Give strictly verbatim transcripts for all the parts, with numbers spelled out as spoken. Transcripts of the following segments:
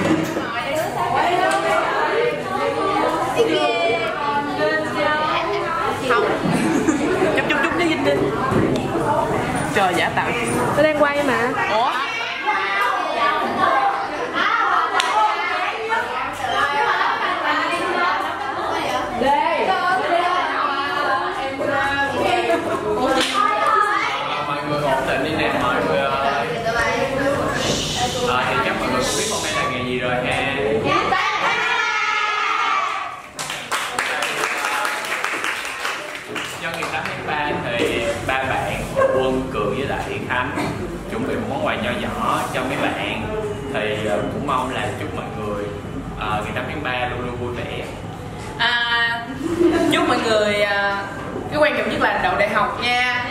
Chúc chúc chúc với Vinh đi. Trời giả tạo. Tôi đang quay mà. Ủa? Mọi người ổn định đi nè mọi người ơi. À, thì chắc mọi người cũng biết hôm nay là ngày gì rồi ha. Nhân ngày tám tháng ba thì ba bạn Quân, Cường với lại Khánh chuẩn bị một món quà nho nhỏ cho mấy bạn. Thì cũng mong là chúc mọi người uh, ngày tám tháng ba luôn luôn vui vẻ. À, chúc mọi người uh, cái quan trọng nhất là đậu đại học nha.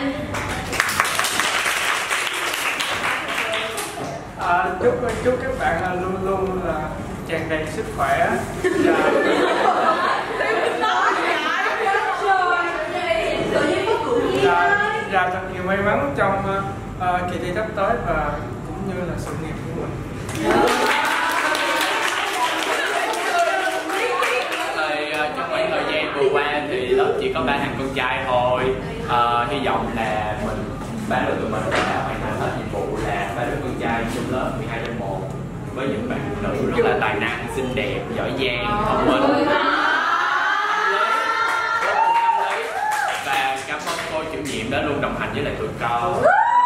À, chúc chúc các bạn luôn luôn là tràn đầy sức khỏe và ra thật nhiều may mắn trong uh, kỳ thi sắp tới và cũng như là sự nghiệp của mình. Thì uh, trong khoảng thời gian vừa qua thì lớp chỉ có ba thằng con trai thôi. Uh, hy vọng là mình ba đứa tụi mình đã hoàn thành hết nhiệm vụ là ba đứa con trai trong lớp mười hai trên một với những bạn nữ rất là tài năng, xinh đẹp, giỏi giang, thông minh. Và cảm ơn cô chủ nhiệm đã luôn đồng hành với lại tụi con.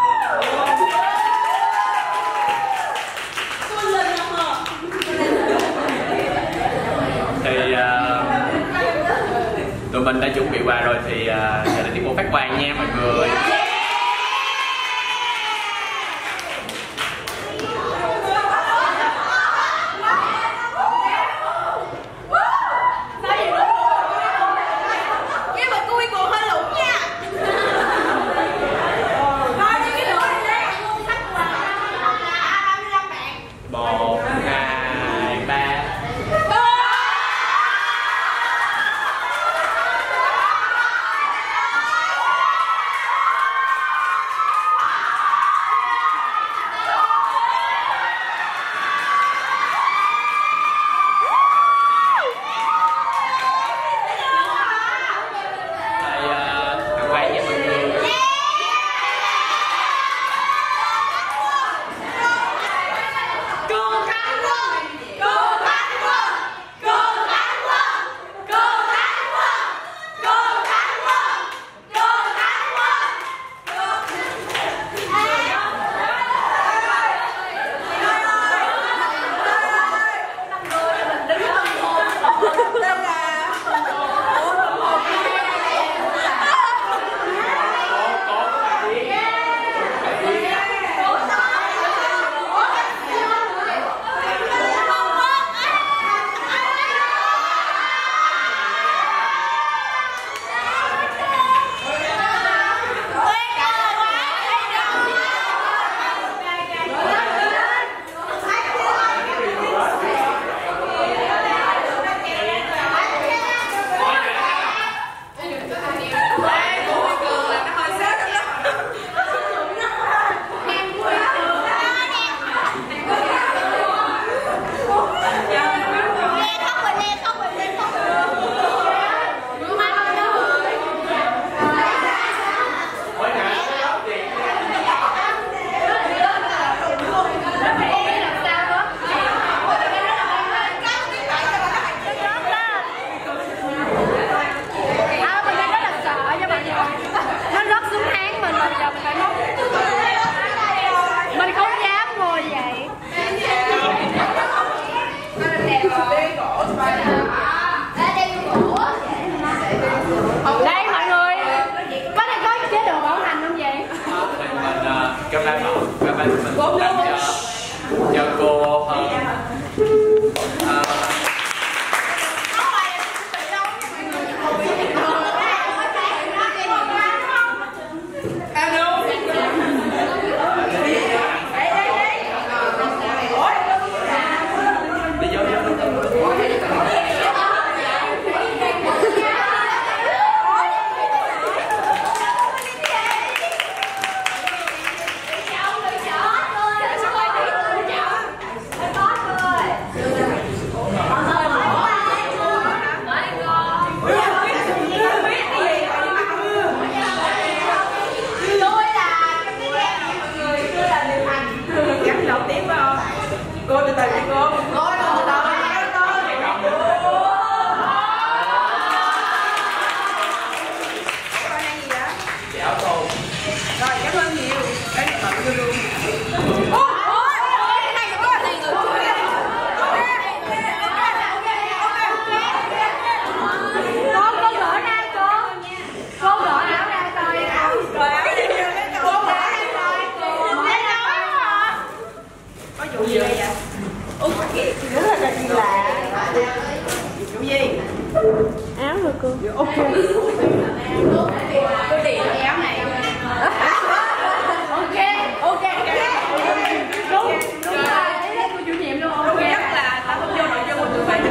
Thì uh, tụi mình đã chuẩn bị quà rồi thì uh, giờ là tiết mục phát quà nha mọi người. Đây mọi người, có thể có chế độ bảo hành không vậy? Thì mình các bạn bảo các bạn mình tặng cho cho cô hơn. từ từ chị cô. Ngồi từ từ. Dạ cô. Rồi cảm ơn nhiều. Cái này bận luôn luôn. Ôi ôi ôi cái này có gì rồi. Con con gỡ ra con. Con gỡ áo ra coi. Rồi áo gì vậy? Cô gỡ ra coi. Để nói hả? Có vụ gì đây vậy? Ủa kìa, rất là chuyện lạ. Vụ gì? Áo rồi cô. Ok. Cô tiền cái áo này. Ok, ok, ok. Đúng, đúng rồi. Đấy là cô chủ nhiệm luôn. Ok. Chắc là ta không vô nội dung của tụi bay.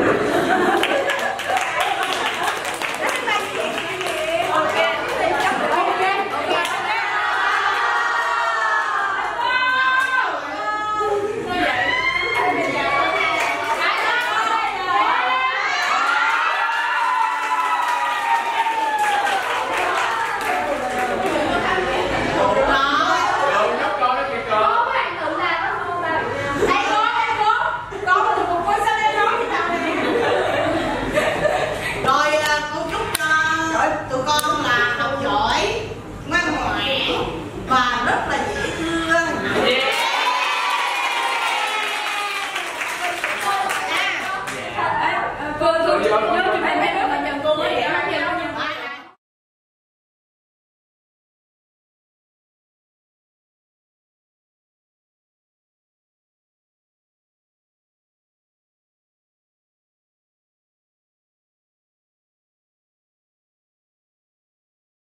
Cô, cô, cô,